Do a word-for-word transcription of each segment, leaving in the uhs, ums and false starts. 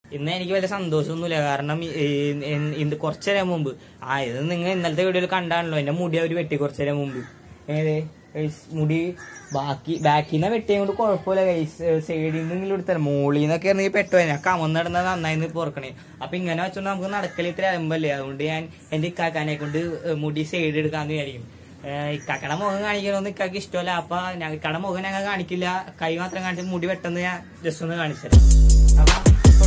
ഇന്ന് എനിക്ക് വലിയ സന്തോഷമൊന്നുമില്ല. കാരണം കുറച്ചു നേരം മുമ്പ് ആ ഇത് നിങ്ങൾ ഇന്നലത്തെ വീഡിയോയിൽ കണ്ടാണല്ലോ, എന്റെ മുടി അവര് വെട്ടി കുറച്ചു നേരം മുമ്പ്. ഏത് മുടി ബാക്കി ബാക്കിൽ നിന്ന് വെട്ടിയും കൊണ്ട് കുഴപ്പമില്ല ഗൈസ്. സൈഡിൽ നിന്ന് എടുത്തല്ല, മോളിൽ നിന്നൊക്കെ ആണെങ്കിൽ പെട്ടോ ഞാൻ കമന്ന് നടന്നത് നന്നായി പോർക്കണേ. അപ്പൊ ഇങ്ങനെ വെച്ചോണ്ട് നമുക്ക് നടക്കൽ ഇത്ര അലമ്പല്ലേ. അതുകൊണ്ട് ഞാൻ എന്റെ ഇക്കാക്കാനെ കൊണ്ട് മുടി സൈഡ് എടുക്കാന്ന് വിചാരിക്കും. ഇക്കാക്കട മുഖം കാണിക്കണമെന്ന് ഇക്കാക്ക് ഇഷ്ടമല്ല. അപ്പൊ ഇക്കാടെ മുഖം ഞങ്ങൾ കാണിക്കില്ല, കൈ മാത്രം കാണിച്ച് മുടി വെട്ടെന്ന് ഞാൻ ജസ്റ്റ് ഒന്ന് കാണിച്ചത്. അപ്പൊ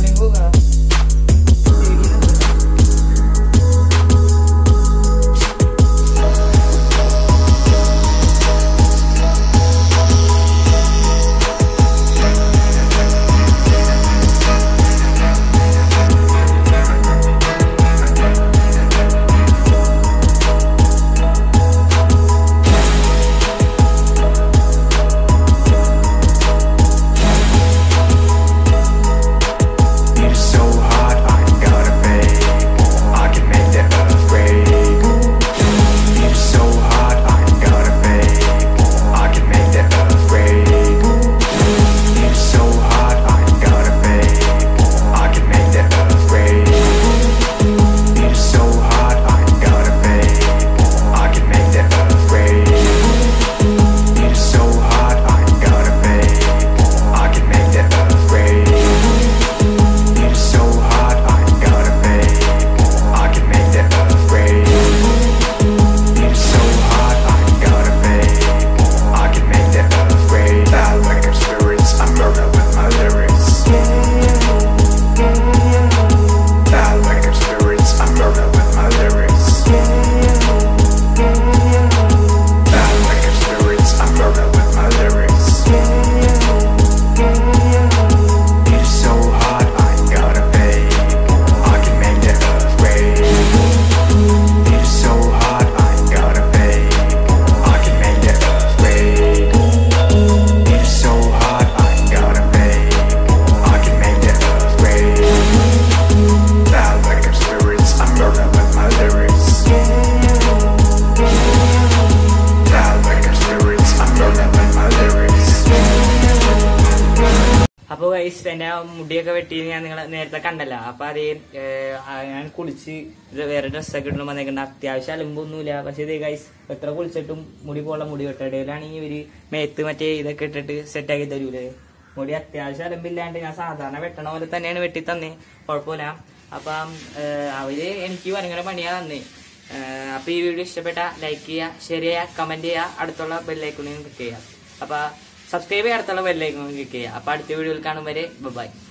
അപ്പൊ ഗൈസ് എന്റെ മുടിയൊക്കെ വെട്ടി ഞാൻ നിങ്ങളെ നേരത്തെ കണ്ടല്ല. അപ്പൊ അത് ഞാൻ കുളിച്ച് വേറെ ഡ്രസ്സൊക്കെ ഇടണം വന്നേക്കണ്ട. അത്യാവശ്യം അലമ്പൊന്നുമില്ല. പക്ഷെ ഇത് ഗൈസ് എത്ര കുളിച്ചിട്ടും മുടി പോലുള്ള മുടി വെട്ടയിലാണെങ്കിൽ ഇവര് മേത്ത് മറ്റേ ഇതൊക്കെ ഇട്ടിട്ട് സെറ്റാക്കി തരൂലേ. മുടി അത്യാവശ്യം അലമ്പില്ലാണ്ട് ഞാൻ സാധാരണ വെട്ടണ പോലെ തന്നെയാണ് വെട്ടി തന്നെ, കുഴപ്പമില്ല. അപ്പം അവര് എനിക്ക് ഭയങ്കര പണിയാ തന്നെ. അപ്പൊ ഈ വീഡിയോ ഇഷ്ടപ്പെട്ട ലൈക്ക് ചെയ്യുക, ഷെയർ ചെയ്യുക, കമന്റ് ചെയ്യുക, അടുത്തുള്ള ബെല്ലൈക്കണിൽ ക്ലിക്ക് ചെയ്യുക. അപ്പൊ സബ്സ്ക്രൈബ് ചെയ്യാൻ അടുത്തുള്ള ബെല്ലൈക്കണിൽ ക്ലിക്ക് ചെയ്യുക. അപ്പൊ അടുത്ത വീഡിയോയിൽ കാണും വരെ ബൈ.